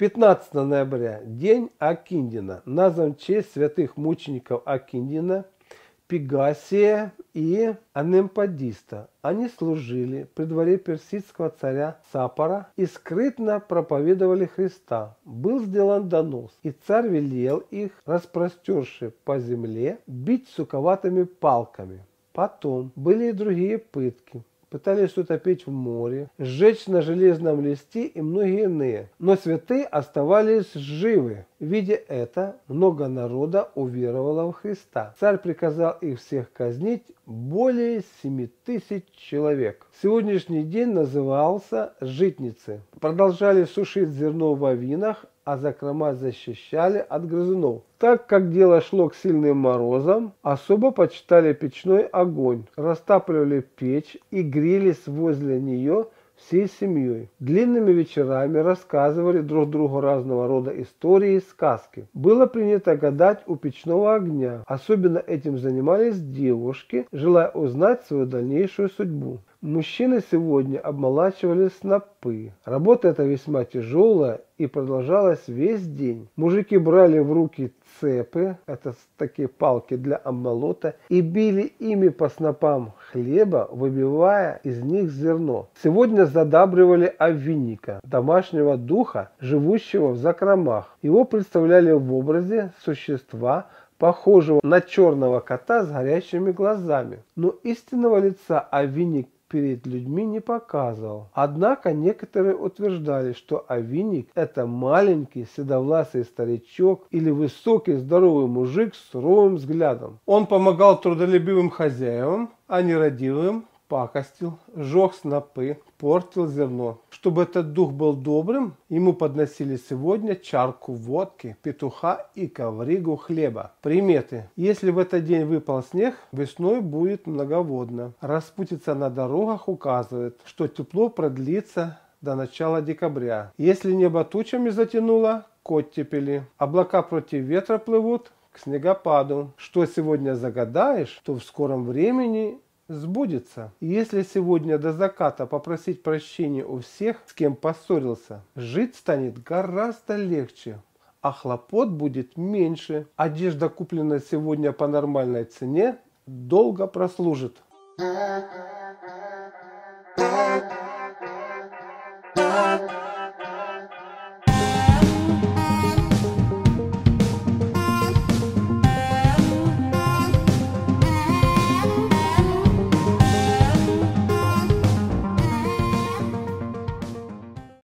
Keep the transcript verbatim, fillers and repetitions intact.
пятнадцатого ноября – день Акиндина, назван в честь святых мучеников Акиндина, Пегасия и Анемпадиста. Они служили при дворе персидского царя Сапора и скрытно проповедовали Христа. Был сделан донос, и царь велел их, распростерши по земле, бить суковатыми палками. Потом были и другие пытки. Пытались утопить в море, сжечь на железном листе и многие иные. Но святые оставались живы. Видя это, много народа уверовало в Христа. Царь приказал их всех казнить, более семи тысяч человек. Сегодняшний день назывался Житницы. Продолжали сушить зерно в авинах, а закрома защищали от грызунов. Так как дело шло к сильным морозам, особо почитали печной огонь, растапливали печь и грелись возле нее всей семьей. Длинными вечерами рассказывали друг другу разного рода истории и сказки. Было принято гадать у печного огня. Особенно этим занимались девушки, желая узнать свою дальнейшую судьбу. Мужчины сегодня обмолачивали снопы. Работа эта весьма тяжелая и продолжалась весь день. Мужики брали в руки цепы, это такие палки для обмолота, и били ими по снопам хлеба, выбивая из них зерно. Сегодня задабривали овинника, домашнего духа, живущего в закромах. Его представляли в образе существа, похожего на черного кота с горящими глазами. Но истинного лица овинник перед людьми не показывал. Однако некоторые утверждали, что овинник – это маленький седовласый старичок или высокий здоровый мужик с суровым взглядом. Он помогал трудолюбивым хозяевам, а нерадивым пакостил, жег снопы, портил зерно. Чтобы этот дух был добрым, ему подносили сегодня чарку водки, петуха и ковригу хлеба. Приметы. Если в этот день выпал снег, весной будет многоводно. Распутица на дорогах указывает, что тепло продлится до начала декабря. Если небо тучами затянуло, к оттепели. Облака против ветра плывут к снегопаду. Что сегодня загадаешь, то в скором времени сбудется. Если сегодня до заката попросить прощения у всех, с кем поссорился, жить станет гораздо легче, а хлопот будет меньше. Одежда, купленная сегодня по нормальной цене, долго прослужит. Thank you.